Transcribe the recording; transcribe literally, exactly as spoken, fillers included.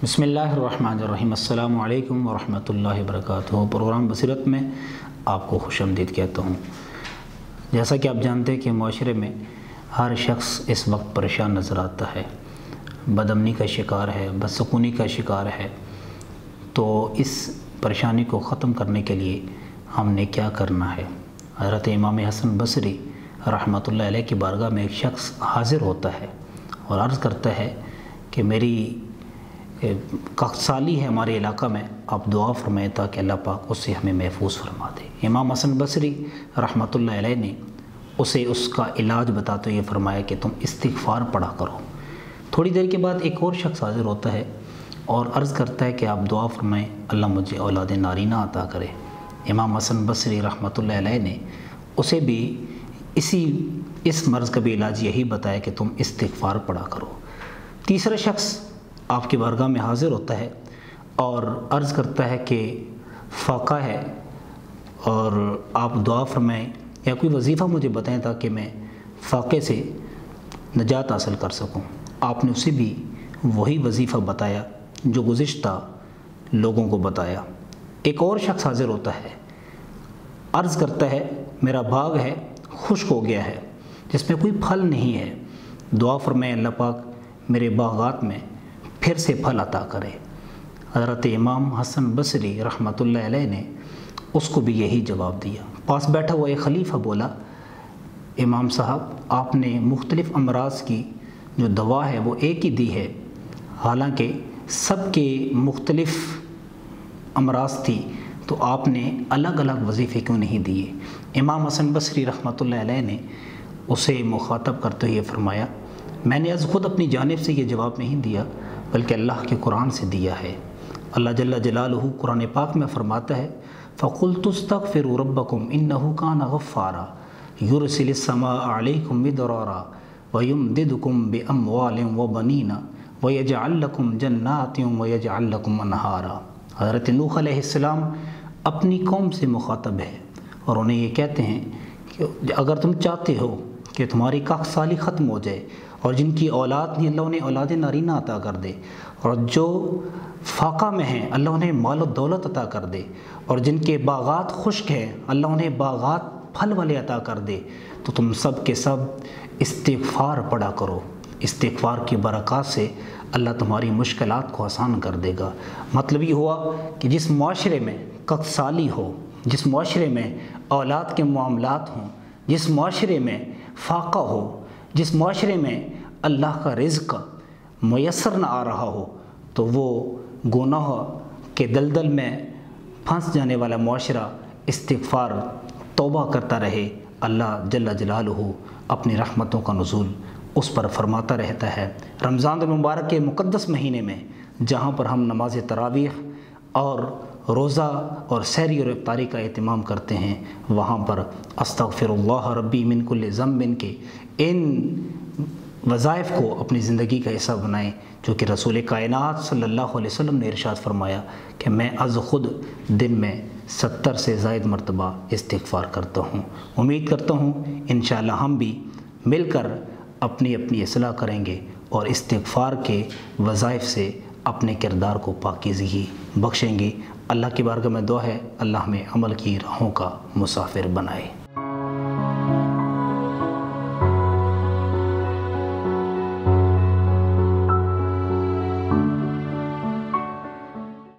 بسم اللہ الرحمن الرحیم السلام علیکم ورحمۃ اللہ وبرکاتہ۔ پروگرام بصیرت میں آپ کو خوش آمدید کہتا ہوں۔ جیسا کہ آپ جانتے ہیں کہ معاشرے میں ہر شخص اس وقت پریشان نظر آتا ہے، بدامنی کا شکار ہے، بدسکونی کا شکار ہے۔ تو اس پریشانی کو ختم کرنے کے لیے ہم نے کیا کرنا ہے؟ حضرت امام حسن بصری رحمۃ اللہ علیہ کی بارگاہ میں ایک شخص حاضر ہوتا ہے اور عرض کرتا ہے کہ میری کاغسالی ہے ہمارے علاقہ میں، آپ دعا فرمائیں تاکہ اللہ پاک اس سے ہمیں محفوظ فرما دے۔ امام حسن بصری رحمۃ اللہ علیہ نے اسے اس کا علاج بتاتے ہوئے فرمایا کہ تم استغفار پڑھا کرو۔ تھوڑی دیر کے بعد ایک اور شخص حاضر ہوتا ہے اور عرض کرتا ہے کہ آپ دعا فرمائیں اللہ مجھے اولاد نارینہ عطا کرے۔ امام حسن بصری رحمۃ اللہ علیہ نے اسے بھی اسی اس مرض کا بھی علاج یہی بتایا کہ تم استغفار پڑھا کرو۔ تیسرا شخص آپ کی بارگاہ میں حاضر ہوتا ہے اور عرض کرتا ہے کہ فاقہ ہے اور آپ دعا فرمائیں یا کوئی وظیفہ مجھے بتائیں تاکہ میں فاقے سے نجات حاصل کر سکوں۔ آپ نے اسے بھی وہی وظیفہ بتایا جو گزشتہ لوگوں کو بتایا۔ ایک اور شخص حاضر ہوتا ہے، عرض کرتا ہے میرا باغ ہے خشک ہو گیا ہے جس میں کوئی پھل نہیں ہے، دعا فرمائیں اللہ پاک میرے باغات میں پھر سے پھل عطا کرے۔ حضرت امام حسن بصری رحمۃ اللہ علیہ نے اس کو بھی یہی جواب دیا۔ پاس بیٹھا ہوا ایک خلیفہ بولا امام صاحب آپ نے مختلف امراض کی جو دوا ہے وہ ایک ہی دی ہے، حالانکہ سب کے مختلف امراض تھی، تو آپ نے الگ الگ وظیفے کیوں نہیں دیے؟ امام حسن بصری رحمۃ اللہ علیہ نے اسے مخاطب کرتے ہوئے فرمایا میں نے از خود اپنی جانب سے یہ جواب نہیں دیا بلکہ اللہ کے قرآن سے دیا ہے۔ اللہ جل جلالہ قرآن پاک میں فرماتا ہے فَقُلْتُ اسْتَغْفِرُوا رَبَّكُمْ إِنَّهُ كَانَ غَفَّارًا يُرْسِلِ السَّمَاءَ عَلَيْكُمْ مِدْرَارًا وَيُمْدِدْكُمْ بِأَمْوَالٍ وَبَنِينَ وَيَجْعَلْ لَكُمْ جَنَّاتٍ وَيَجْعَلْ لَكُمْ أَنْهَارًا۔ حضرت نوح علیہ السلام اپنی قوم سے مخاطب ہے اور انہیں یہ کہتے ہیں کہ اگر تم چاہتے ہو کہ تمہاری کاغسالی ختم ہو جائے اور جن کی اولاد نہیں اللہ انہیں اولاد نارینہ عطا کر دے، اور جو فاقہ میں ہیں اللہ انہیں مال و دولت عطا کر دے، اور جن کے باغات خشک ہیں اللہ انہیں باغات پھل والے عطا کر دے، تو تم سب کے سب استغفار پڑھا کرو۔ استغفار کی برکات سے اللہ تمہاری مشکلات کو آسان کر دے گا۔ مطلب یہ ہوا کہ جس معاشرے میں کاغسالی ہو، جس معاشرے میں اولاد کے معاملات ہوں، جس معاشرے میں فاقہ ہو، جس معاشرے میں اللہ کا رزق میسر نہ آ رہا ہو، تو وہ گناہ کے دلدل میں پھنس جانے والا معاشرہ استغفار توبہ کرتا رہے، اللہ جل جلالہ اپنی رحمتوں کا نزول اس پر فرماتا رہتا ہے۔ رمضان المبارک کے مقدس مہینے میں جہاں پر ہم نماز تراویح اور روزہ اور سحری اور افطاری کا اہتمام کرتے ہیں، وہاں پر استغفر اللہ ربی من کل ذنب کے ان وظائف کو اپنی زندگی کا حصہ بنائیں، جو کہ رسول کائنات صلی اللہ علیہ وسلم نے ارشاد فرمایا کہ میں از خود دن میں ستر سے زائد مرتبہ استغفار کرتا ہوں۔ امید کرتا ہوں انشاءاللہ ہم بھی مل کر اپنی اپنی اصلاح کریں گے اور استغفار کے وظائف سے اپنے کردار کو پاکیزگی بخشیں گے۔ اللہ کی بارگاہ میں دعا ہے اللہ ہمیں عمل کی راہوں کا مسافر بنائے۔